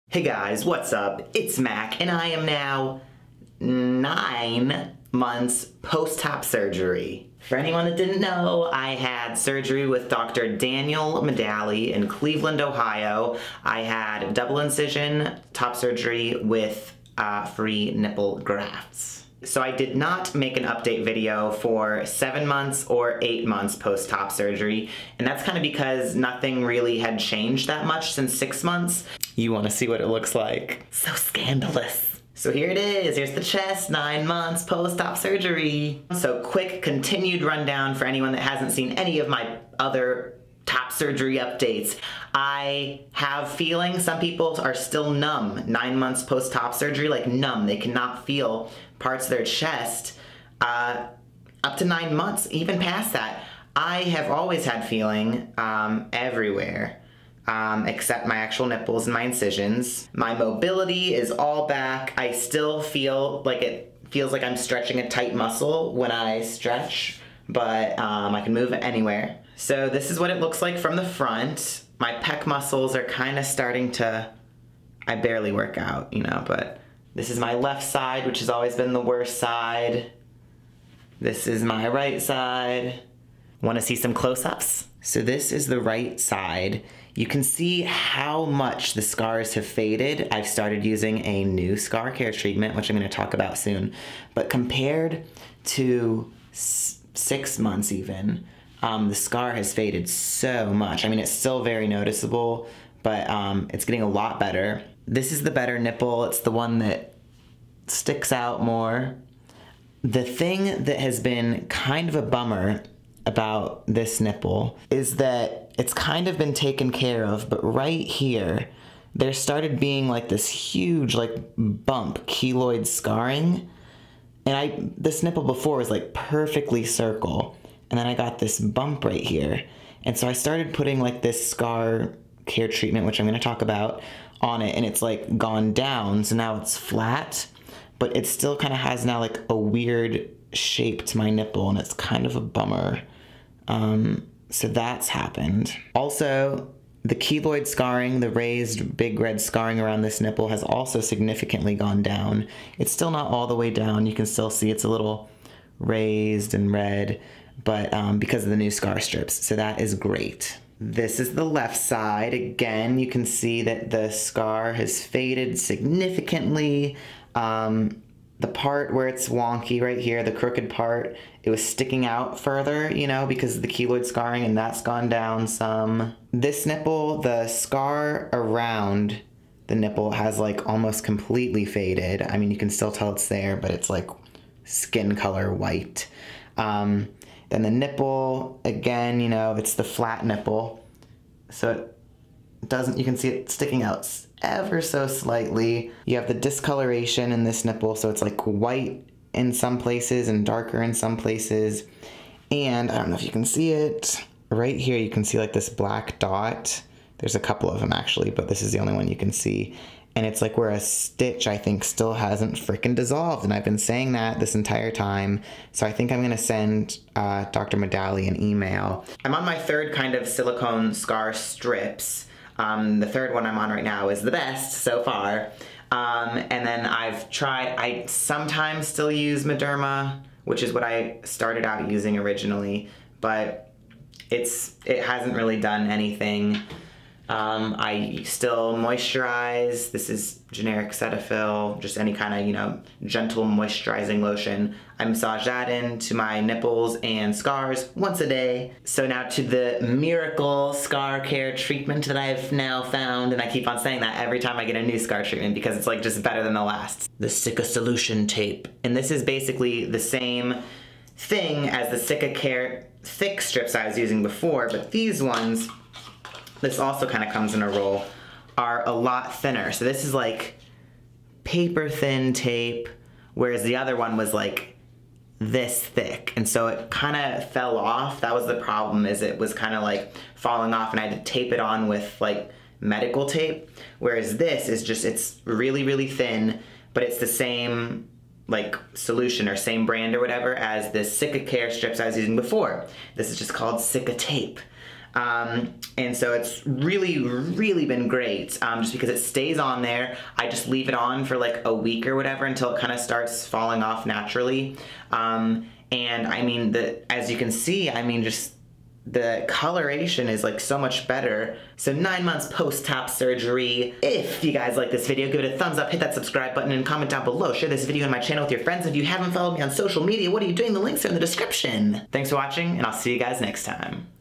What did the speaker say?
Hey guys, what's up? It's Mac, and I am now 9 months post-op surgery. For anyone that didn't know, I had surgery with Dr. Daniel Medali in Cleveland, Ohio. I had double incision top surgery with free nipple grafts. So I did not make an update video for 7 months or 8 months post-op surgery, and that's kind of because nothing really had changed that much since 6 months. You want to see what it looks like? So scandalous. So here it is, here's the chest, 9 months post-op surgery. So quick continued rundown for anyone that hasn't seen any of my other top surgery updates. I have feeling some people are still numb 9 months post-op surgery, like numb. They cannot feel parts of their chest up to 9 months, even past that. I have always had feeling everywhere. Except my actual nipples and my incisions. My mobility is all back. I still feel like it feels like I'm stretching a tight muscle when I stretch, but I can move it anywhere. So this is what it looks like from the front. My pec muscles are kind of starting to, I barely work out, you know, but this is my left side, which has always been the worst side. This is my right side. Want to see some close-ups? So this is the right side. You can see how much the scars have faded. I've started using a new scar care treatment, which I'm going to talk about soon. But compared to 6 months even, the scar has faded so much. I mean, it's still very noticeable, but it's getting a lot better. This is the better nipple. It's the one that sticks out more. The thing that has been kind of a bummer about this nipple is that it's kind of been taken care of, but right here, there started being like this huge like bump, keloid scarring. And this nipple before was like perfectly circle. And then I got this bump right here. And so I started putting like this scar care treatment, which I'm gonna talk about, on it, and it's like gone down, so now it's flat, but it still kind of has now like a weird shape to my nipple, and it's kind of a bummer. So that's happened. Also, the keloid scarring, the raised big red scarring around this nipple has also significantly gone down. It's still not all the way down. You can still see it's a little raised and red, but because of the new scar strips, so that is great. This is the left side. Again, you can see that the scar has faded significantly. The part where it's wonky right here, the crooked part, it was sticking out further, you know, because of the keloid scarring, and that's gone down some. This nipple, the scar around the nipple has like almost completely faded. I mean, you can still tell it's there, but it's like skin color white. Then the nipple, again, you know, it's the flat nipple, so it doesn't, you can see it sticking out ever so slightly. You have the discoloration in this nipple, so it's like white in some places and darker in some places. And I don't know if you can see it, right here you can see like this black dot. There's a couple of them actually, but this is the only one you can see. And it's like where a stitch, I think, still hasn't frickin' dissolved. And I've been saying that this entire time. So I think I'm gonna send Dr. Medali an email. I'm on my third kind of silicone scar strips. The third one I'm on right now is the best so far. And then I sometimes still use Mederma, which is what I started out using originally, but it hasn't really done anything. I still moisturize. This is generic Cetaphil, just any kind of, you know, gentle moisturizing lotion. I massage that into my nipples and scars once a day. So now to the miracle scar care treatment that I've now found, and I keep on saying that every time I get a new scar treatment because it's like just better than the last. The Cica-Solution tape. And this is basically the same thing as the Cica-Care thick strips I was using before, but these ones, this also kind of comes in a roll, are a lot thinner. So this is like paper thin tape, whereas the other one was like this thick. And so it kind of fell off. That was the problem, is it was kind of like falling off, and I had to tape it on with like medical tape. Whereas this is just, it's really, really thin, but it's the same like solution or same brand or whatever as the Cica-Care strips I was using before. This is just called Cica tape. And so it's really been great, just because it stays on there. I just leave it on for like a week or whatever until it kind of starts falling off naturally. And I mean, as you can see, I mean, just the coloration is like so much better. So 9 months post-top surgery. If you guys like this video, give it a thumbs up, hit that subscribe button, and comment down below. Share this video on my channel with your friends. If you haven't followed me on social media, what are you doing? The links are in the description. Thanks for watching, and I'll see you guys next time.